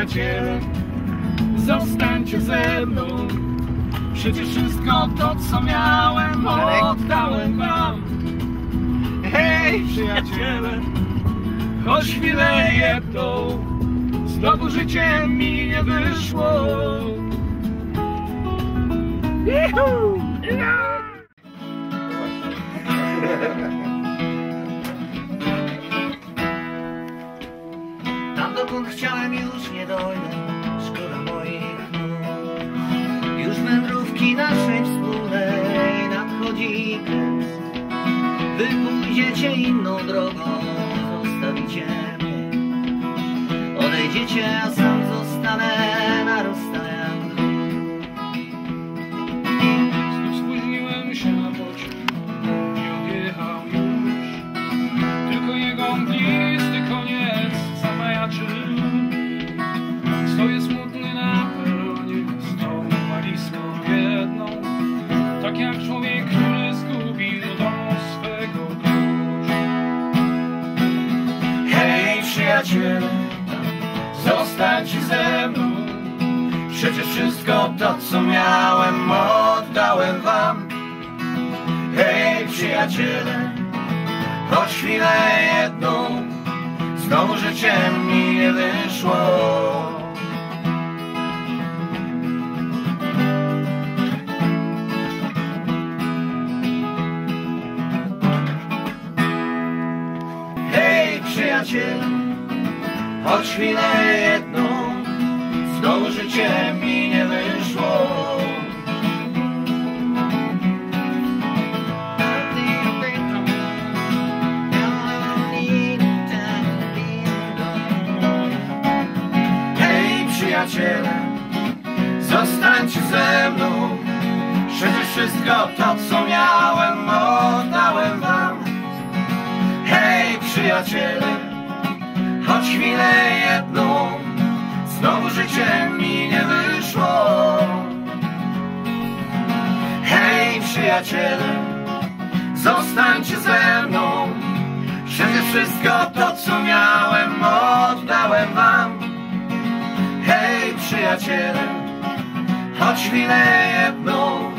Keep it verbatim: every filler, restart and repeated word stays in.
przyjaciele, zostańcie ze mną. Przecież wszystko to, co miałem, oddałem wam. Hej, przyjaciele, choć chwilę jedną, znowu życie mi nie wyszło. Juhu! Tam dokąd chciałem już nie dojdę, szkoda moich nóg. Już wędrówki naszej wspólnej nadchodzi kres. Wy pójdziecie inną drogą, zostawicie mnie. Odejdziecie, a sam zostanę na rozstajach dróg. Spóźniłem się na pociąg i odjechał już. Tylko jego mglisty koniec zamajaczył. Stoję smutny na peronie z tą walizką jedną, tak jak człowiek, który zgubił dom swego klucza. Hej, przyjaciele, zostańcie ze mną. Przecież wszystko to, co miałem, oddałem wam. Hej, przyjaciele, choć chwilę jedną, znowu życie mi nie wyszło. Hej, przyjaciele, choć chwilę jedną, znowu życie mi nie wyszło. Hej, przyjaciele, zostańcie ze mną. Przecież wszystko to, co miałem, oddałem wam. Hej, przyjaciele, choć chwilę jedną, znowu życie mi nie wyszło. Hej, przyjaciele, zostańcie ze mną. Przecież wszystko to, co miałem, oddałem wam. Hej, przyjaciele, choć chwilę jedną,